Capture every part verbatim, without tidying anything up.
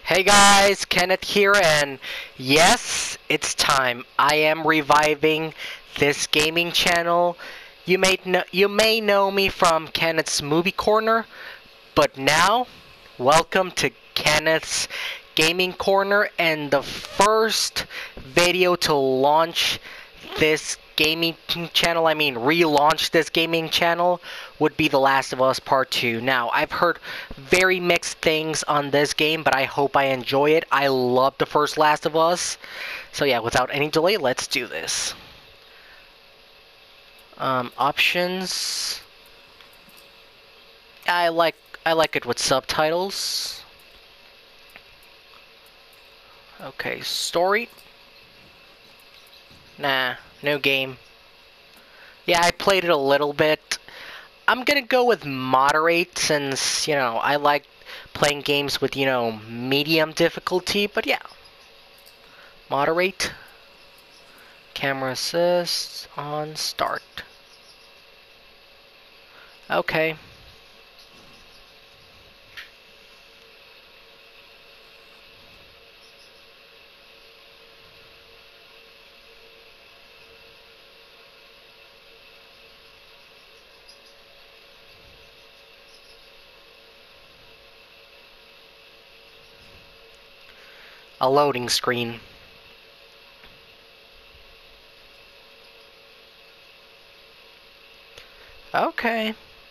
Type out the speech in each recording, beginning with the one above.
Hey guys, Kenneth here, and yes, it's time. I am reviving this gaming channel. You may know, you may know me from Kenneth's Movie Corner, but now, welcome to Kenneth's Gaming Corner, and the first video to launch this gaming channel, I mean relaunch this gaming channel, would be The Last of Us Part two. Now, I've heard very mixed things on this game, but I hope I enjoy it. I love the first Last of Us. So yeah, without any delay, let's do this. Um, options. I like I like it with subtitles. Okay, story. Nah, no game. Yeah, I played it a little bit. I'm gonna go with moderate since, you know, I like playing games with, you know, medium difficulty, but yeah. Moderate. Camera assist on start. Okay. A loading screen. Okay.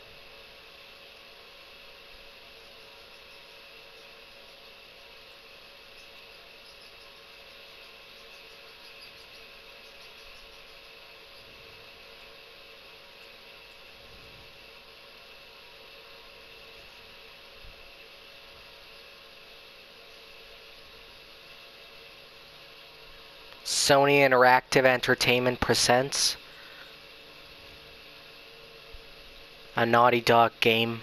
Sony Interactive Entertainment presents a Naughty Dog game.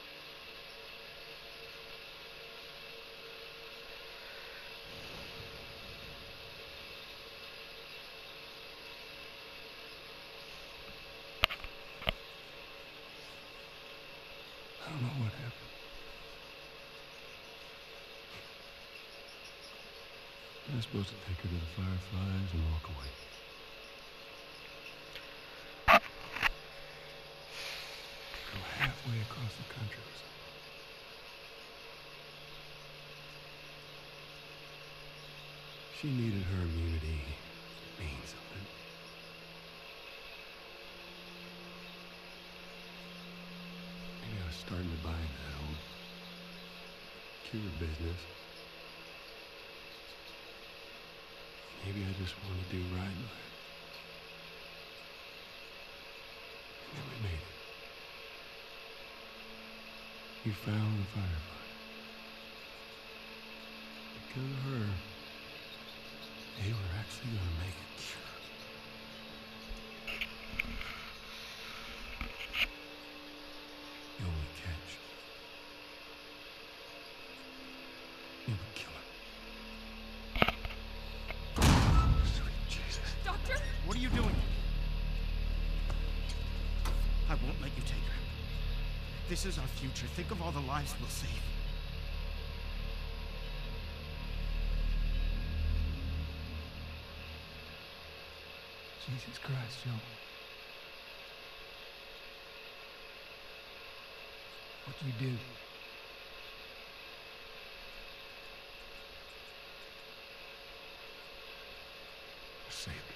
I don't know what happened. I was supposed to take her to the Fireflies and walk away. Go halfway across the country or something. She needed her immunity to mean something. Maybe I was starting to buy into that old cure business. Maybe I just want to do right by her. And then we made it. You found the Firefly. Because of her, they were actually going to make a cure. The only catch, it would kill her. Sweet Jesus. Doctor? What are you doing? I won't let you take her. This is our future. Think of all the lives we'll save. Jesus Christ, Joe. What do you do? I saved her.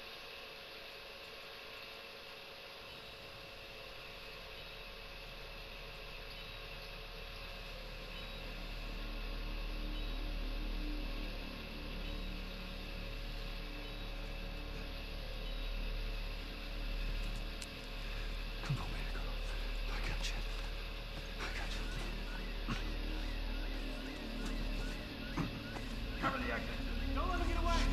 Come on, baby girl. I got you. I got you. Cover the exit. Don't let him get away.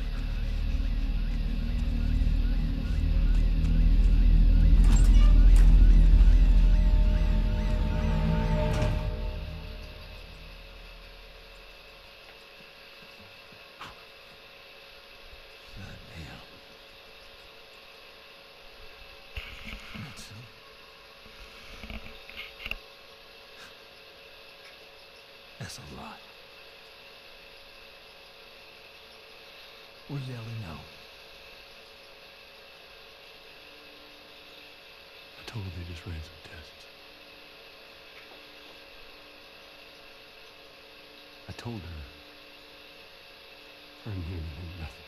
Goddamn. That's so. That's a lot. What does Ellie know? I told her they just ran some tests. I told her her immunity meant nothing.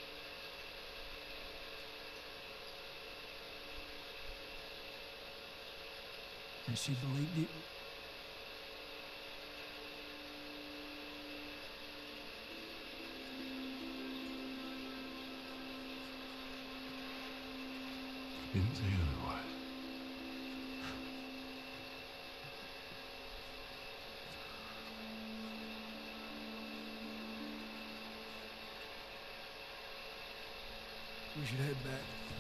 And she believed it? He didn't say otherwise. We should head back.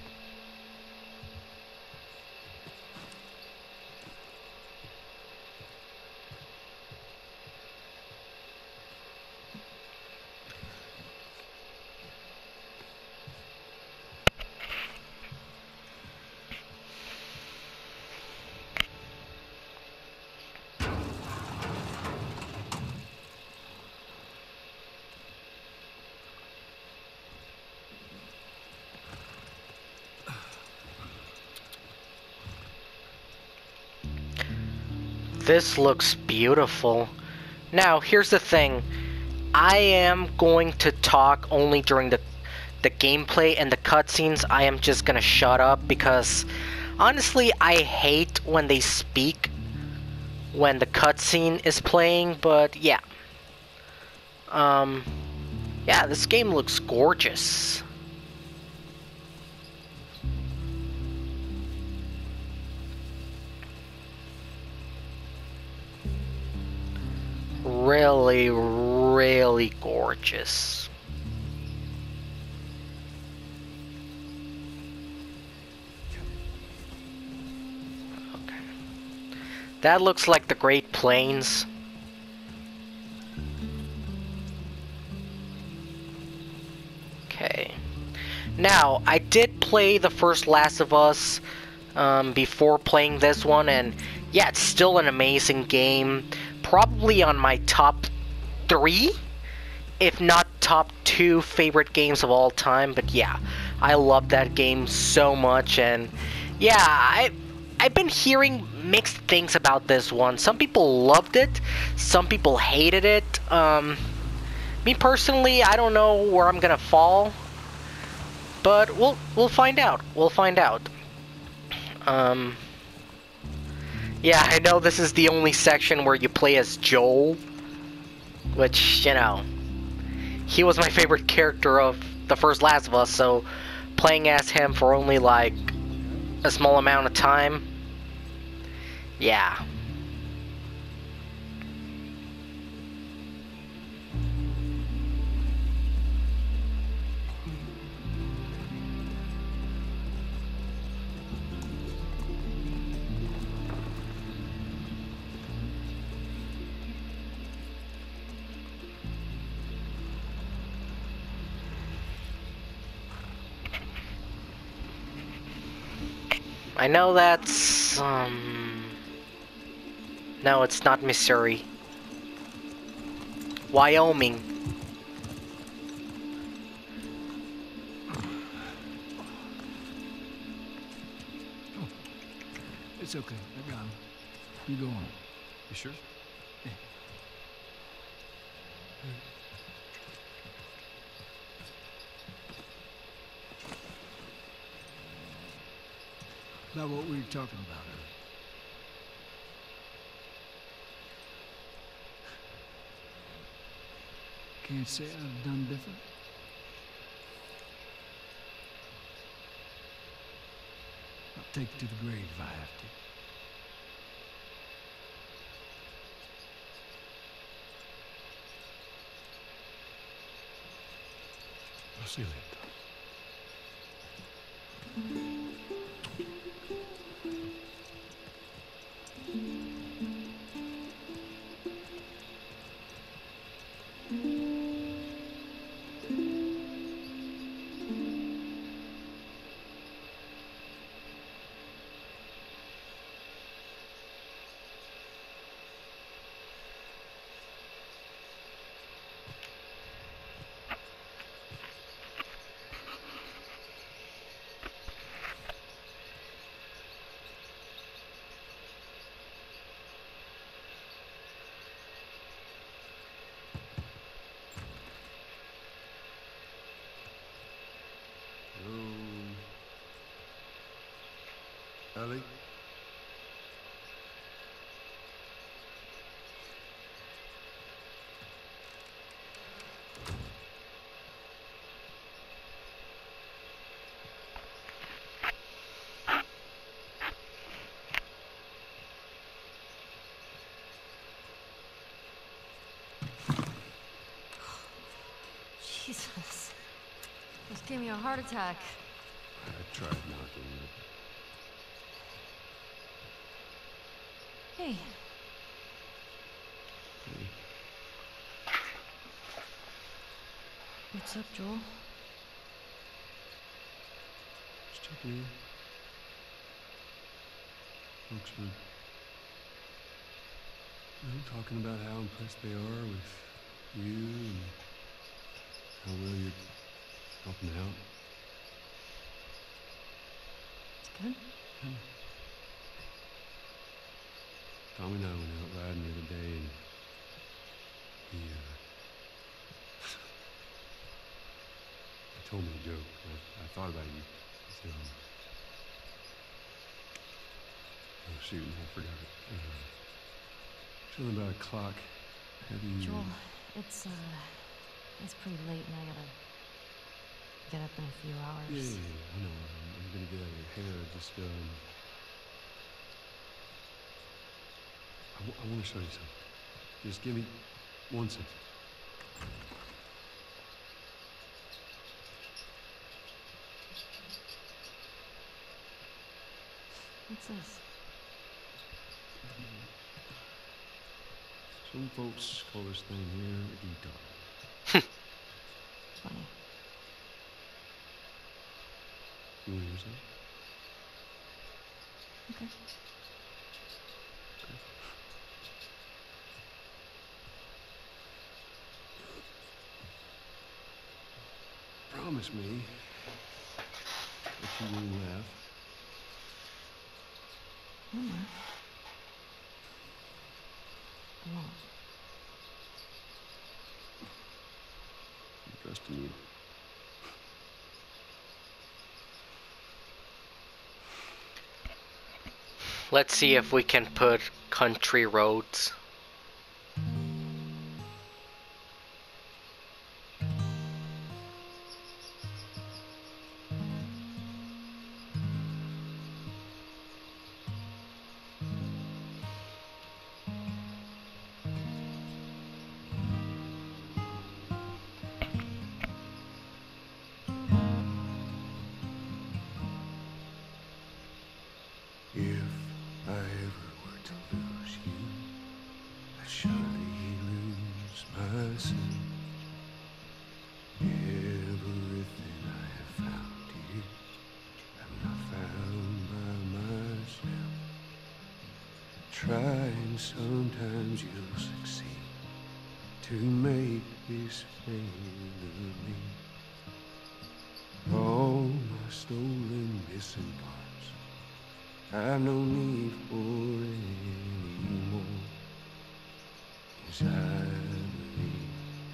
This looks beautiful. Now, here's the thing. I am going to talk only during the the gameplay and the cutscenes. I am just gonna shut up because honestly, I hate when they speak when the cutscene is playing. But yeah, um, yeah, this game looks gorgeous. Really, really gorgeous. Okay. That looks like the Great Plains. Okay. Now, I did play the first Last of Us um, before playing this one, and yeah, it's still an amazing game. Probably on my top three, if not top two favorite games of all time. But yeah, I love that game so much, and yeah, I I've been hearing mixed things about this one. Some people loved it, some people hated it. Um, me personally, I don't know where I'm gonna fall, but we'll we'll find out. We'll find out. Um. Yeah, I know this is the only section where you play as Joel, which, you know, he was my favorite character of the first Last of Us, so playing as him for only, like, a small amount of time, yeah. I know that's, um... no, it's not Missouri. Wyoming. It's okay. I got him. You go on. You sure? Yeah. About what we were talking about earlier. Can't say I'd have done different. I'll take it to the grave if I have to. I'll see you later. Riley? Jesus. Just gave me a heart attack. I tried knocking it. Hey, Hey, what's up, Joel? just checking in. Folks were, you know, talking about how impressed they are with you and how well you're helping out. It's good. Yeah. Tommy and I went out riding the other day, and he, uh, he told me a joke. And I, I thought about you. He said, um, oh shoot, I forgot it. Uh, something about a clock. Have you? Joel, it's, uh, it's pretty late and I gotta get up in a few hours. Yeah, yeah, yeah, I know. I'm, I'm gonna get out of your hair. Just, um, I, w- I want to show you something. Just give me one second. What's this? Some folks call this thing here a guitar. Funny. You want to hear something? Okay. Promise me that you won't laugh. Mm. I won't. I'm trusting you. Let's see if we can put country roads. If I ever were to lose you, I'd surely lose myself. Everything I have found here, I'm not found by myself. Try and sometimes you'll succeed to make this man of me. All my stolen missing parts, I've no need for any more. Yes, I believe,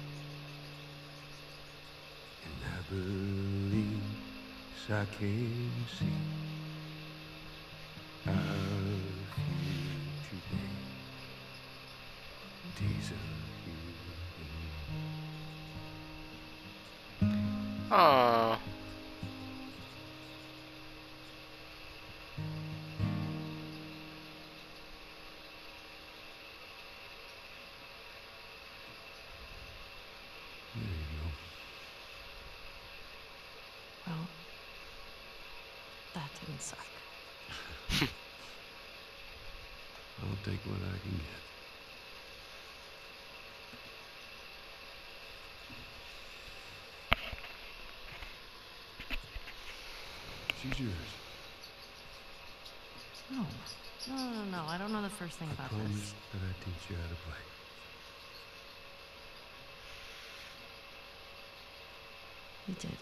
and I believe, yes, I can see our future day, days of you and me. Aww. There you go. Well, that didn't suck. I'll take what I can get. She's yours. No. No, no, no, no. I don't know the first thing I about promise this. that I teach you how to play. You did.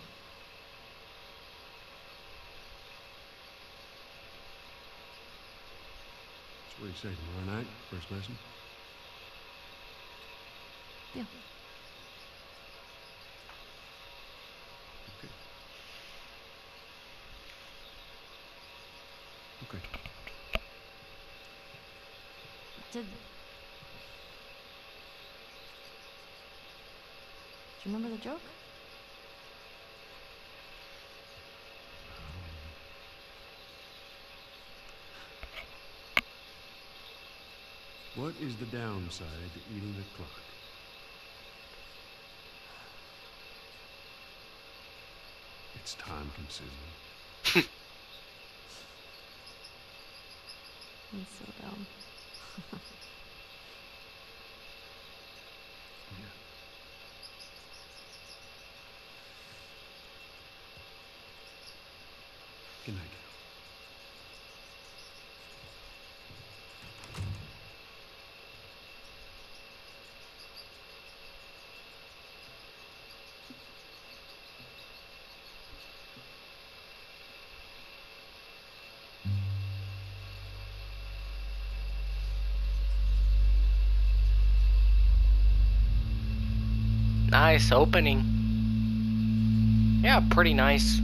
So what do you say, tomorrow night, first lesson? Yeah. Okay. Okay. Did... Do you remember the joke? What is the downside to eating the clock? It's time consuming. He's so dumb. Yeah. Good night. Nice opening. Yeah, pretty nice.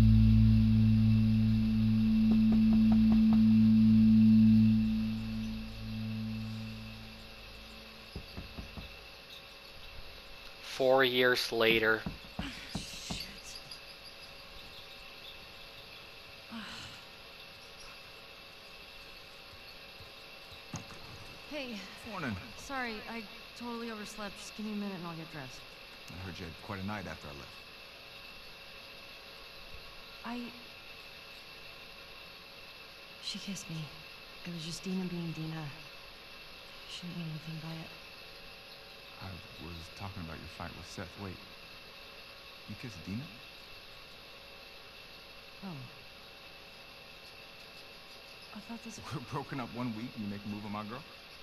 Four years later. Hey, Morning. sorry, I totally overslept. Just give me a minute and I'll get dressed. I heard you had quite a night after I left. I... She kissed me. It was just Dina being Dina. She didn't mean anything by it. I was talking about your fight with Seth. Wait. You kissed Dina? Oh. I thought this... We're broken up one week and you make a move on my girl?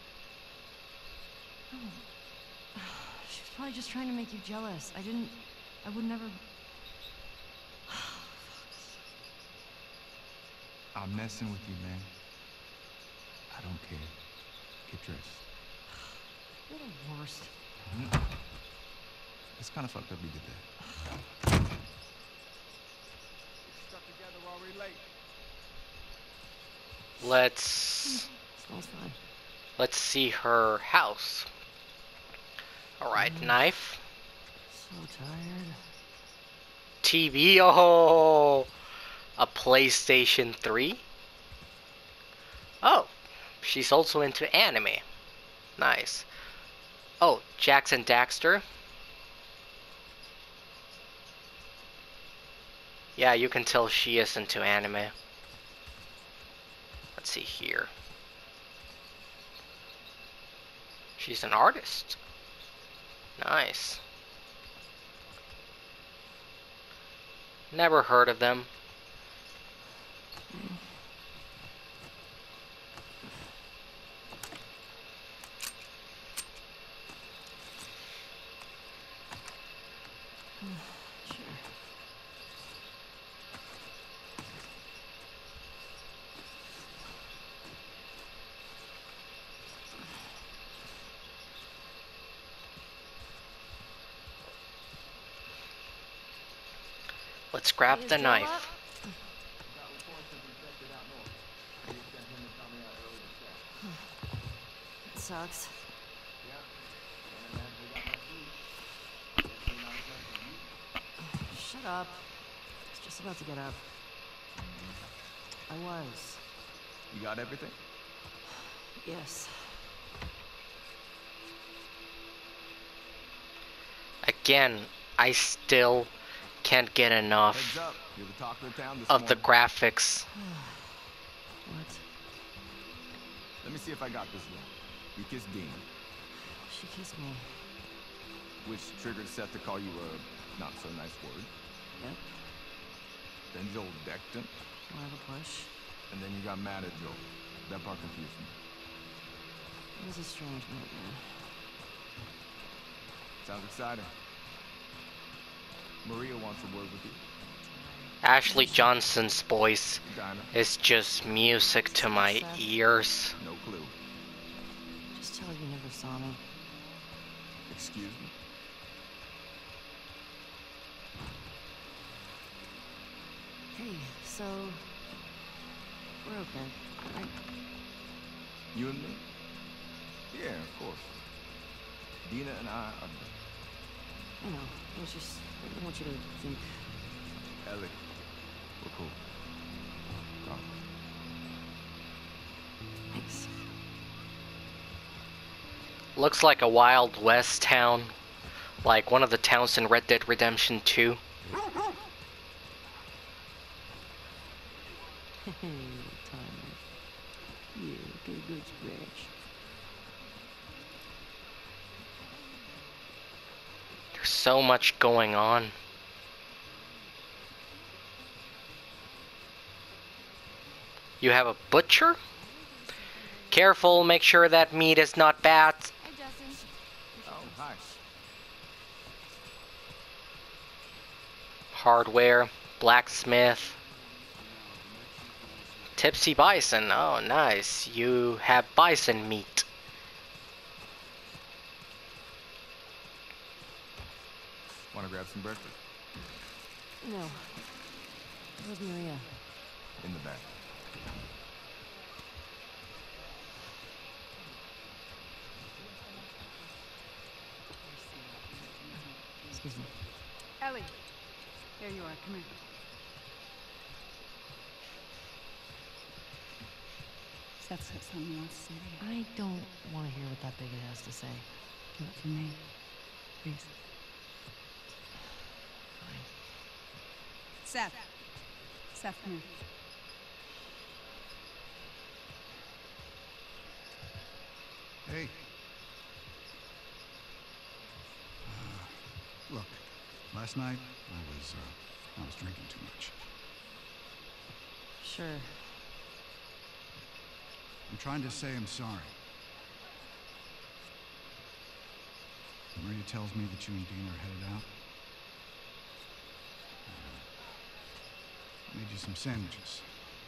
No. She was probably just trying to make you jealous. I didn't... I would never... I'm messing with you, man. I don't care. Get dressed. You're the worst. It's kind of fucked up you did that. Get stuck together while we're late. Let's Smells fine. let's see her house. All right, Mm. knife, So tired. T V. Oh, a PlayStation three. Oh, she's also into anime. Nice. Oh, Jackson Daxter. Yeah, you can tell she is into anime. Let's see here. She's an artist. Nice. Never heard of them. Sure. Let's grab Is the Joe knife. up? That sucks. Shut up. I was just about to get up. I was. You got everything? Yes. Again, I still can't get enough Heads up. You're the talk of the town this of the morning. graphics. What? Let me see if I got this wrong. You kissed Dina, She kissed me. which triggered Seth to call you a not so nice word. Yep. Then Joel decked him, More of a push. and then you got mad at Joel. That part confused me. It was a strange night, man. Sounds exciting. Maria wants a word with you. Ashley Johnson's voice Dinah, is just music to my ears. no clue. Just tell her you never saw me. Excuse me? Hey, so... We're okay, right? You and me? Yeah, of course. Dina and I are done. I know. I was just, I don't want you to think. Ellie, we're cool. Promise. Thanks. Looks like a Wild West town. Like one of the towns in Red Dead Redemption two. Hey, Tyler. Yeah, get a good scratch. There's so much going on. You have a butcher? Careful, make sure that meat is not bad. Hi, Justin. Oh, hi. Hardware, blacksmith. Tipsy bison, oh nice. You have bison meat. Want to grab some breakfast? No. Where's Maria? In the back. Excuse me. Ellie, here you are. Come here. Seth's got something he wants to say to you. I don't want to hear what that bigot has to say. Give it from me. Please. Fine. Seth. Seth, come here. Hey. Uh, look, last night I was, uh, I was drinking too much. Sure. I'm trying to say I'm sorry. Maria tells me that you and Dean are headed out. I made you some sandwiches.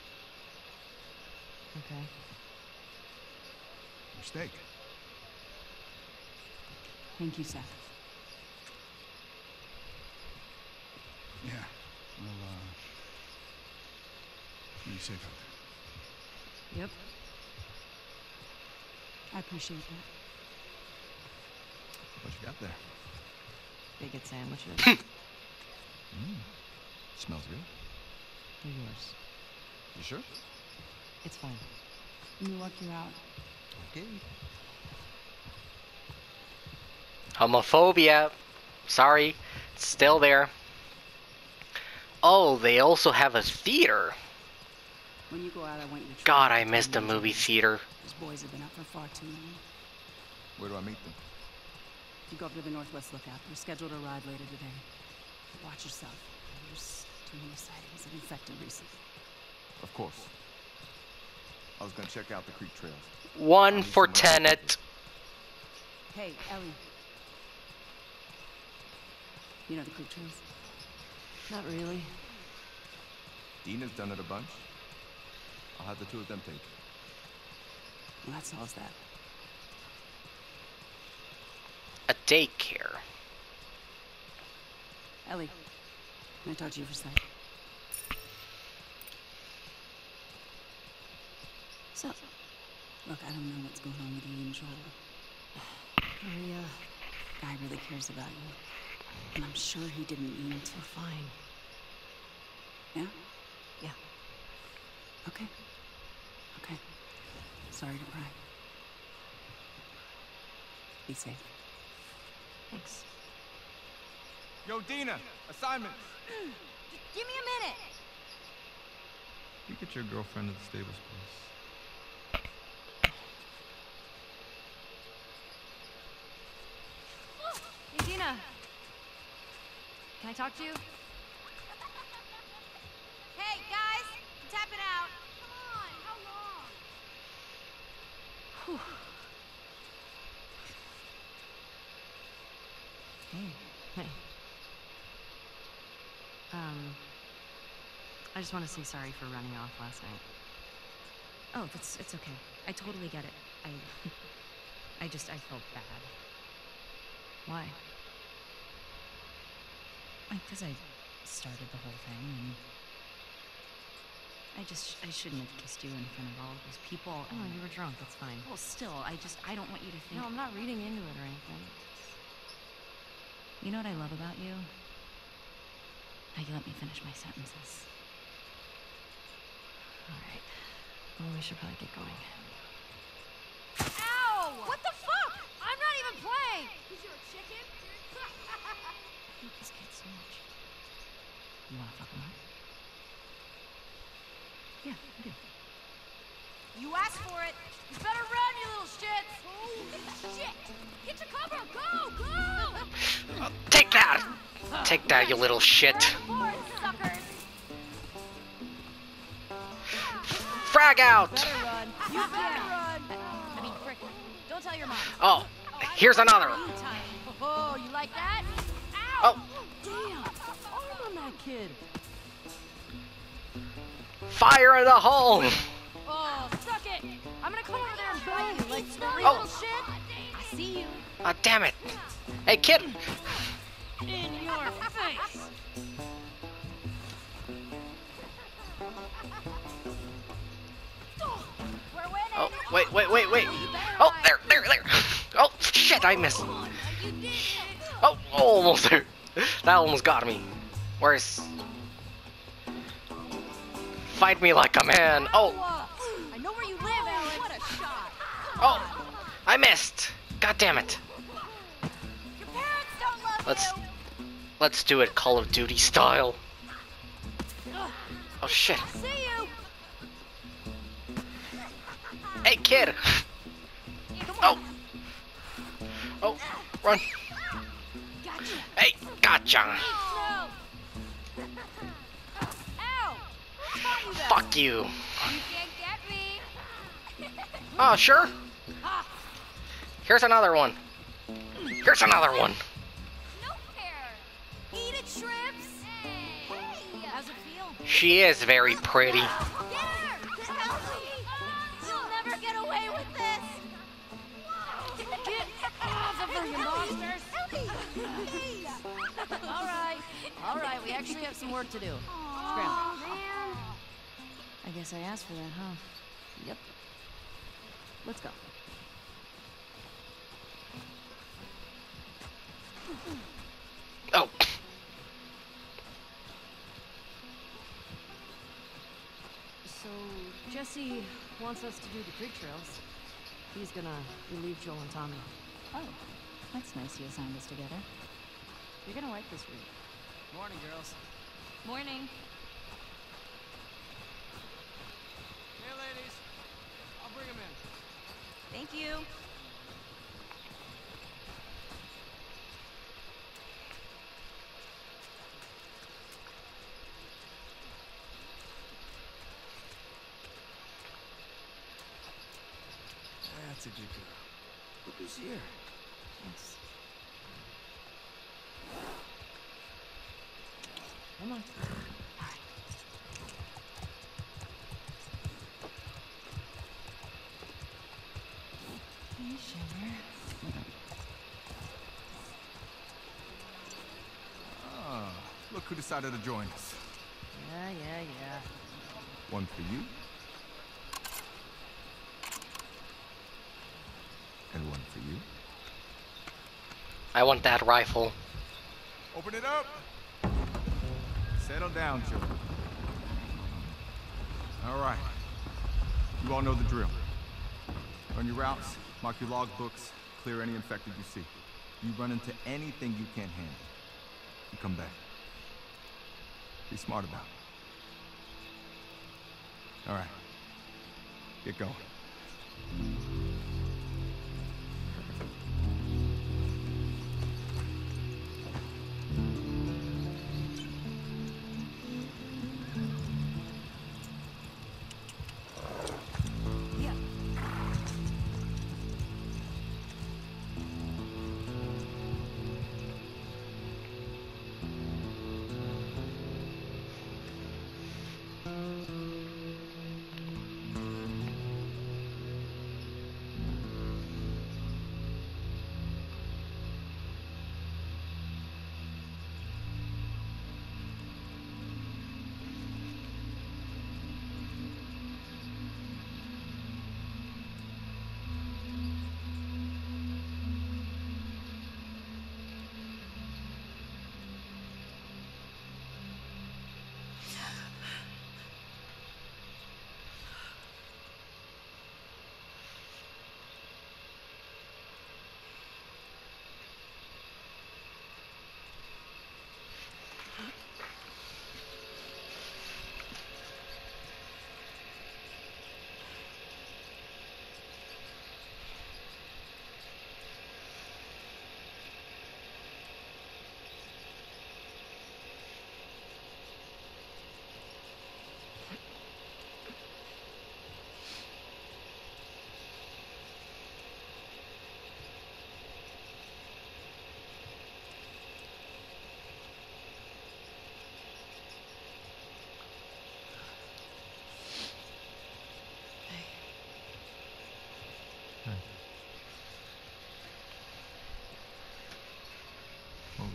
Okay. Your steak. Thank you, Seth. Yeah. Well, uh... be safe out there. Yep. I appreciate that. What you got there? Bigot sandwiches. Mmm. Smells good. They're yours. You sure? It's fine. Let me walk you out. Okay. Homophobia. Sorry. It's still there. Oh, they also have a theater. When you go out, I want you to try God, not I to missed tell a me movie anything. theater. Those boys have been up for far too long. Where do I meet them? You go up to the Northwest Lookout. They're scheduled to arrive later today. Watch yourself. There's too many sightings of infected recently. Of course. I was gonna check out the creek trails. One for Tenet. Hey, Ellie. You know the creek trails? Not really. Dina's done it a bunch. I'll have the two of them take it. Well, that solves that. A daycare. Ellie, can I talk to you for a second? So, look, I don't know what's going on with you and Joel. Maria, Guy really cares about you. And I'm sure he didn't mean to. we're fine. Yeah? Yeah. Okay. Okay. Sorry to pry. Be safe. Thanks. Yo, Dina! Assignments! Give me a minute! You get your girlfriend at the stables, please. Hey, Dina. Can I talk to you? Hey, guys! I'm tapping out. Come on, how long? Whew. Hey. Hey. Um, I just want to say sorry for running off last night. Oh, that's it's okay. I totally get it. I I just I felt bad. Why? Like, cause I started the whole thing and I just, I shouldn't have kissed you in front of all of those people. Oh, you were drunk. That's fine. Well, still, I just, I don't want you to think. No, I'm not reading into it or anything. You know what I love about you? How you let me finish my sentences. All right. Well, we should probably get going. Ow! What the fuck? I'm not even playing! Cause you're a chicken? I hate this kid so much. You wanna fuck him up? Yeah, I do. You asked for it. You better run, you little shit! Oh, shit! Get to cover! Go! Go! Uh, take that! Take that, you little shit. Board, suckers! Frag out! Better run. You better run! I mean, frick. Don't tell your mom. Oh, here's another. Oh, you like that? Ow! Oh, Damn! Arm on that kid! fire in the hole! Oh, suck it! I'm gonna come over there and bite you like you Oh. little shit! I see you. Ah, damn it. Hey, kid! In your face! We're winning! Oh, wait, wait, wait, wait. Oh, there, there, there. Oh, shit, I missed. You did it! Oh, almost there. That almost got me. Where's... Fight me like a man. Oh, I know where you live, Alex. What a shot! oh, I missed. God damn it. Your parents don't love Let's, you! let's do it Call of Duty style. Oh, shit. I see you! Hey, kid. Oh. Oh, run. Gotcha! Hey, gotcha. No! Ow! Who taught you that? Fuck you. You can't get me! Oh, sure. Ha! Here's another one. Here's another one. No fair! Eat it, shrimps! Hey! How's it feel? She is very pretty. Get her! Help me! You'll never get away with this! Get off the freaking monsters! Help me! Alright, alright, we actually have some work to do. Aw, man. I guess I asked for that, huh? Yep. Let's go. Oh. So, Jesse wants us to do the creek trails. He's gonna relieve Joel and Tommy. Oh, that's nice you assigned us together. You're gonna like this route. Morning, girls. Morning. Hey, ladies. I'll bring them in. Thank you. That's a good girl. Look who's here. Yes. Come on. Hey, Shimmer. Ah, look who decided to join us. Yeah, yeah, yeah. One for you. And one for you. I want that rifle. Open it up. Settle down, children. All right. You all know the drill. Run your routes, mark your log books, clear any infected you see. You run into anything you can't handle. You come back. Be smart about it. All right. Get going.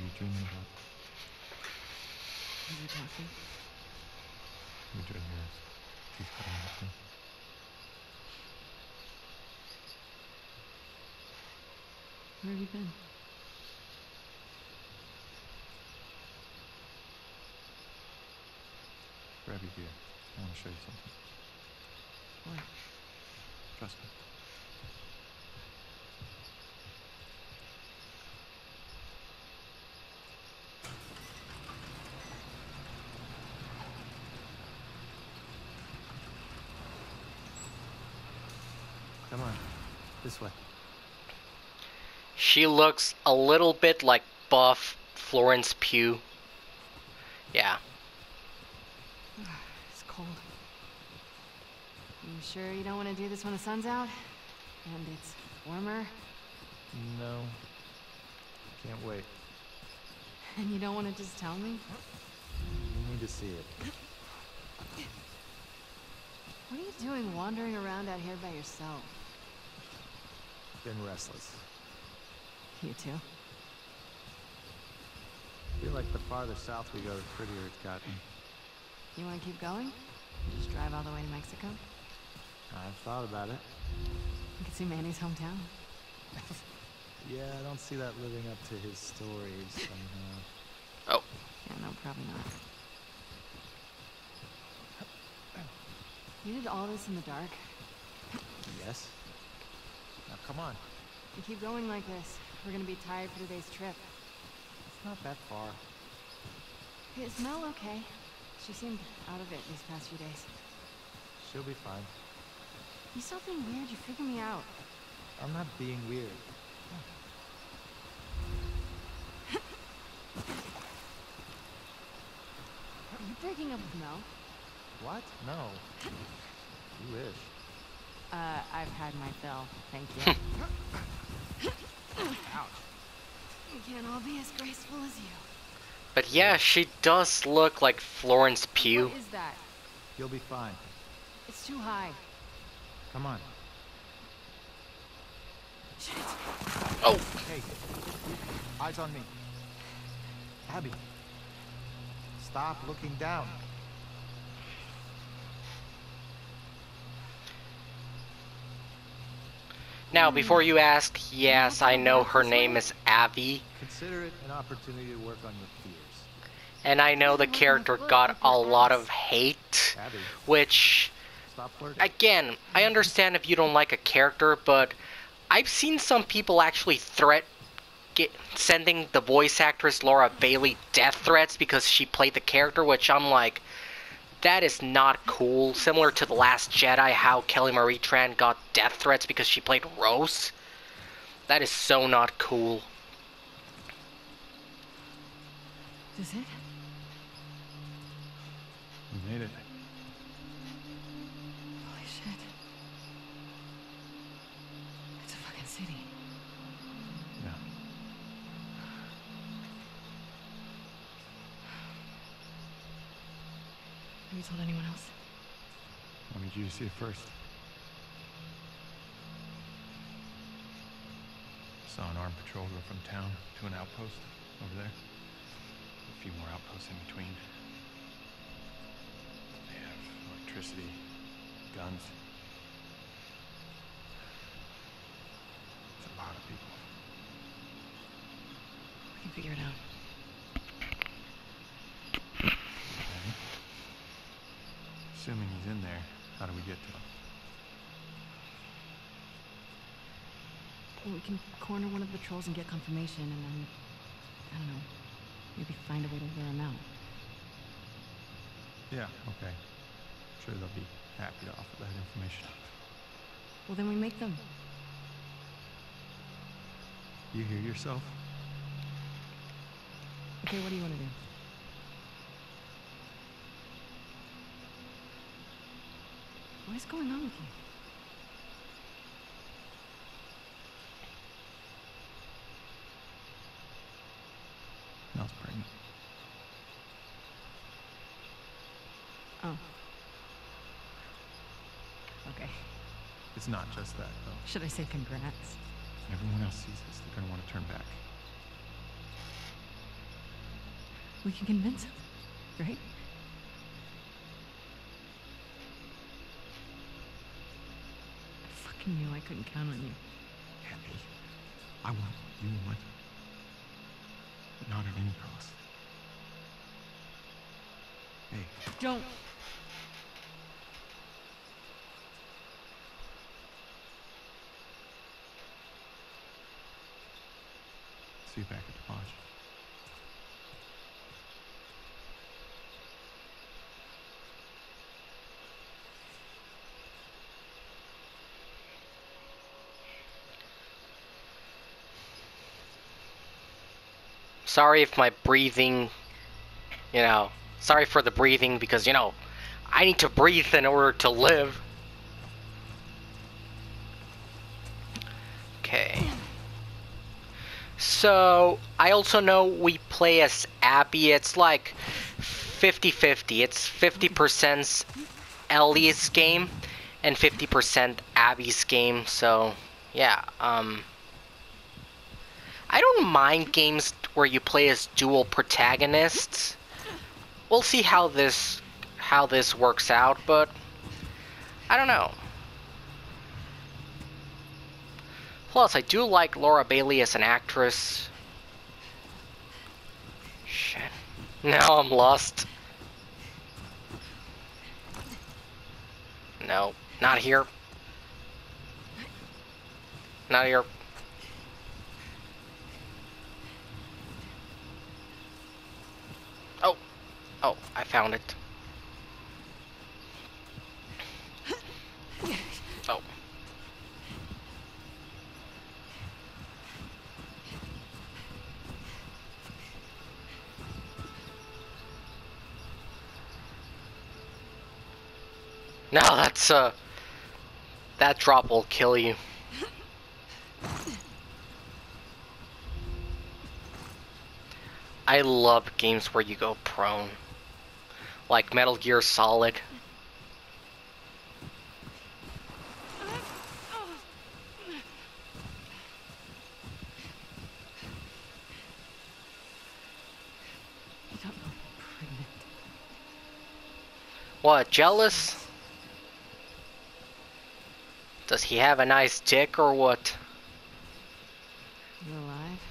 you dreaming about? Are you talking? You dream yours. Keep coming with me. Where have you been? Grab your gear. I want to show you something. What? Trust me. Come on. This way. She looks a little bit like buff Florence Pugh. Yeah. It's cold. You sure you don't want to do this when the sun's out? And it's warmer? No. Can't wait. And you don't want to just tell me? You need to see it. What are you doing wandering around out here by yourself? Been restless. You too? Feel like the farther south we go, the prettier it's gotten. You want to keep going? Just drive all the way to Mexico? I've thought about it. You can see Manny's hometown. Yeah, I don't see that living up to his stories somehow. Oh. Yeah, no, probably not. You did all this in the dark? Yes? Now come on. You keep going like this, we're gonna be tired for today's trip. It's not that far. Hey, is Mel okay? She seemed out of it these past few days. She'll be fine. You stop being weird, you figure me out. I'm not being weird. Are you breaking up with Mel? What? No. You wish. Uh, I've had my fill, thank you. Ouch. We can't all be as graceful as you. But yeah, she does look like Florence Pugh. What is that? You'll be fine. It's too high. Come on. Shit. Oh! Hey, eyes on me. Abby, stop looking down. Now, before you ask, yes, I know her name is Abby, Consider it an opportunity to work on your fears. and I know the character got a lot of hate, Abby, which, stop flirting. again, I understand if you don't like a character, but I've seen some people actually threat get, sending the voice actress Laura Bailey death threats because she played the character, which I'm like, that is not cool. Similar to The Last Jedi, how Kelly Marie Tran got death threats because she played Rose. That is so not cool. Is it? We made it. Holy shit. It's a fucking city. Yeah. Have you told anyone else? I need you to see it first. Saw an armed patrol go from town to an outpost over there. A few more outposts in between. They have electricity, guns. It's a lot of people. We can figure it out. Okay. Assuming he's in there, how do we get to him? Well, we can corner one of the patrols and get confirmation, and then, I don't know, maybe find a way to lure him out. Yeah, okay. Sure they'll be happy to offer that information. Well, then we make them. You hear yourself? Okay, what do you want to do? What is going on with you? Mel's pregnant. Oh. Okay. It's not just that, though. Should I say congrats? When everyone else sees this, they're gonna want to turn back. We can convince him, right? I fucking knew I couldn't count on you. Abby, I want you in my... But not at any cost. Hey. Don't. See you back at the lodge. Sorry if my breathing, you know, sorry for the breathing because, you know, I need to breathe in order to live. Okay. So, I also know we play as Abby. It's like fifty fifty. It's fifty percent Ellie's game and fifty percent Abby's game. So, yeah, um... I don't mind games where you play as dual protagonists. We'll see how this how this works out, but I don't know. Plus, I do like Laura Bailey as an actress. Shit. Now I'm lost. No, not here. Not here. Oh, oh, I found it. Oh. No, that's, uh, that drop will kill you. I love games where you go prone. Like Metal Gear Solid. What, jealous? Does he have a nice dick or what? You alive?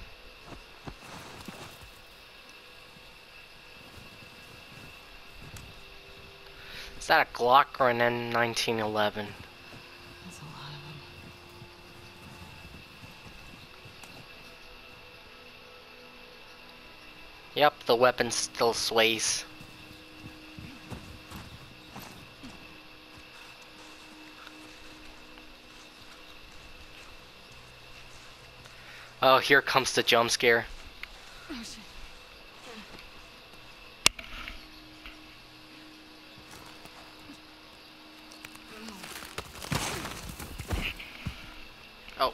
Is that a Glock or an M nineteen eleven? That's a lot of them. Yep, the weapon still sways. Oh, here comes the jump scare. Oh, shit. Oh.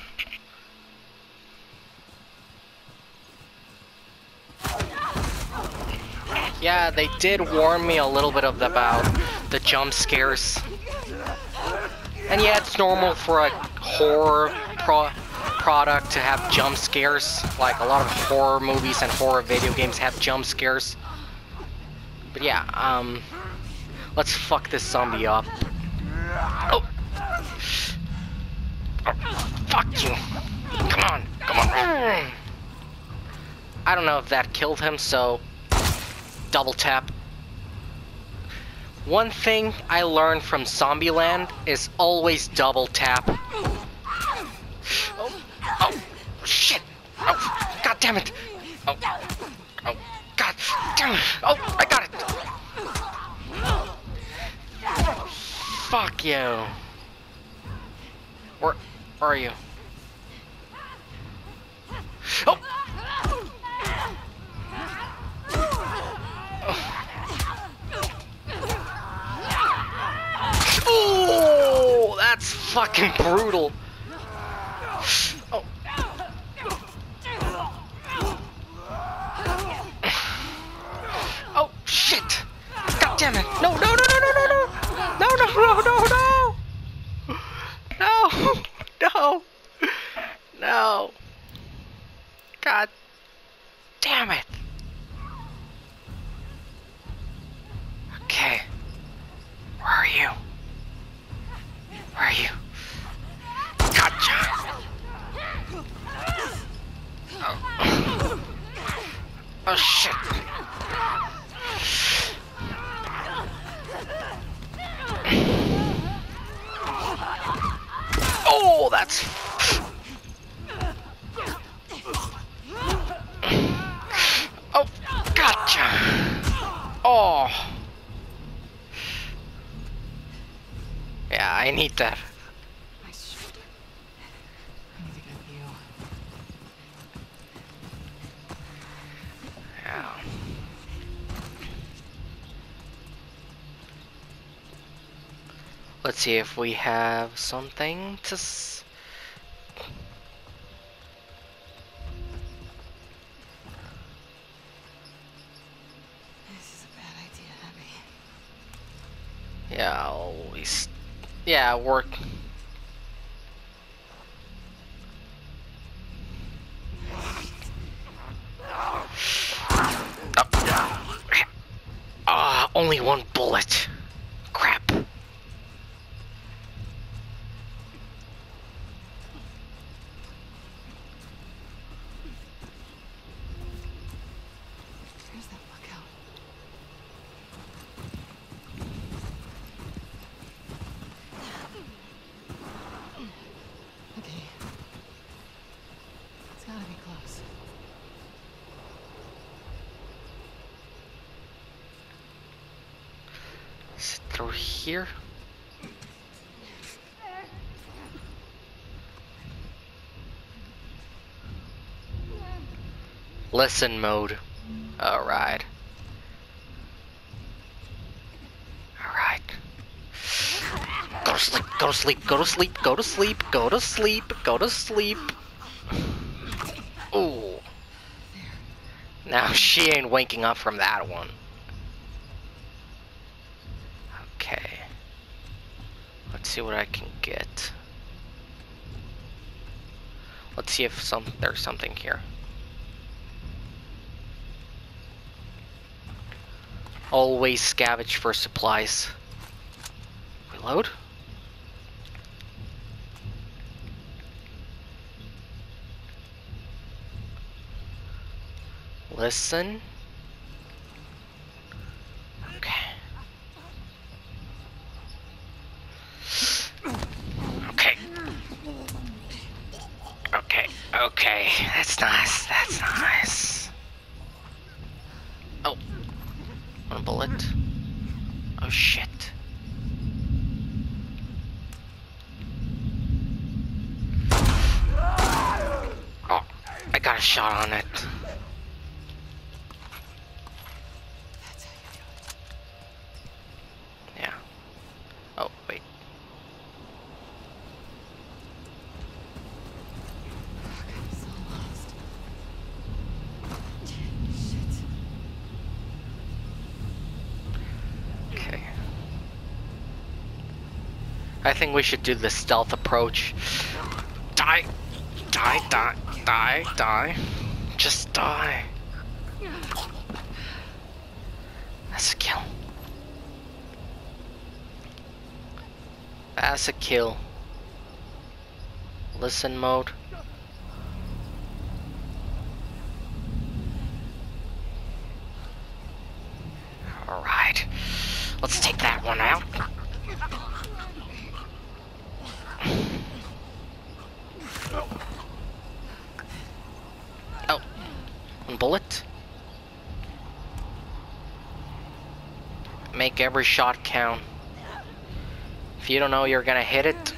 Yeah, they did warn me a little bit of about the jump scares. And yeah, it's normal for a horror pro product to have jump scares. Like a lot of horror movies and horror video games have jump scares. But yeah, um, let's fuck this zombie up. Oh, oh fuck you! Come on, come on! I don't know if that killed him, so double tap. One thing I learned from Zombieland is always double tap. Oh, oh, shit! Oh, god damn it! Oh, oh, god damn it! Oh, I got it! Fuck you! Where, where are you? Oh! Oh, that's fucking brutal. Oh. Oh shit! God damn it! No! No! No! No! No! No! No! No! No! No! No! No! No! No! God damn it! Where are you? Gotcha! Oh, oh shit! Oh, that's... Oh, gotcha! Oh. Yeah, I need that. I should. I need to get you. Yeah. Let's see if we have something to s This is a bad idea, Abby. Yeah, always. Yeah, work. Ah, uh, only one bullet. Crap. Where's that lookout? Okay. It's gotta be close. Is it through here? Listen mode. Alright. Alright. Go to sleep, go to sleep, go to sleep, go to sleep, go to sleep, go to sleep. Ooh. Now she ain't waking up from that one. Okay. Let's see what I can get. Let's see if some there's something here. Always scavenge for supplies. Reload. Listen. Okay. Okay. Okay. Okay. That's nice. That's nice. Oh. One bullet. Oh shit. Oh, I got a shot on it. That's how you do it. Yeah. Oh, wait. Fuck, I'm so lost. Shit. Okay. I think we should do the stealth approach. Die! Die, die, die, die. Just die. That's a kill. That's a kill. Listen mode. Alright. Let's take that one out. Oh. One bullet. Make every shot count. If you don't know you're gonna hit it.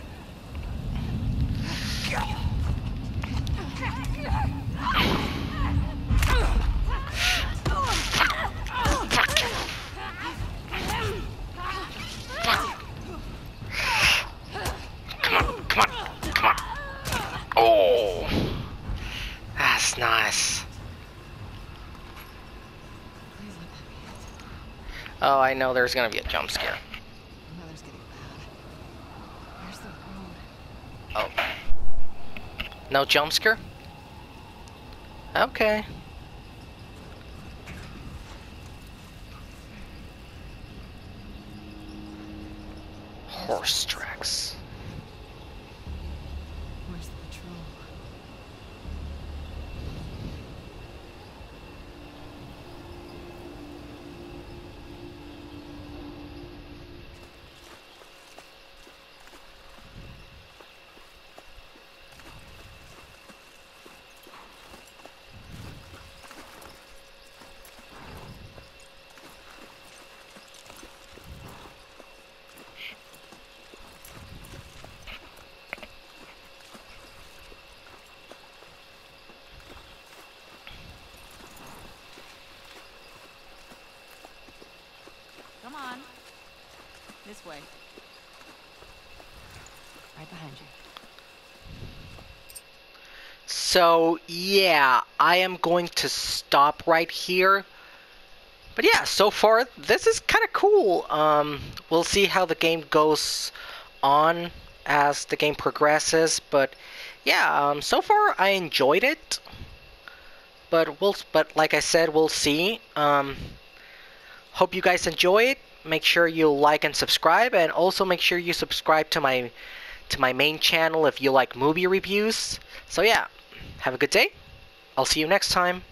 Nice. Oh, I know there's gonna be a jump scare. The weather's getting bad. Where's the road? Oh. No jump scare? Okay. Horse tracks. on. This way. Right behind you. So, yeah, I am going to stop right here. But yeah, so far, this is kind of cool. Um, we'll see how the game goes on as the game progresses. But yeah, um, so far, I enjoyed it. But we'll, but like I said, we'll see. Um, hope you guys enjoy it. Make sure you like and subscribe, and also make sure you subscribe to my to my main channel if you like movie reviews. So yeah, have a good day. I'll see you next time.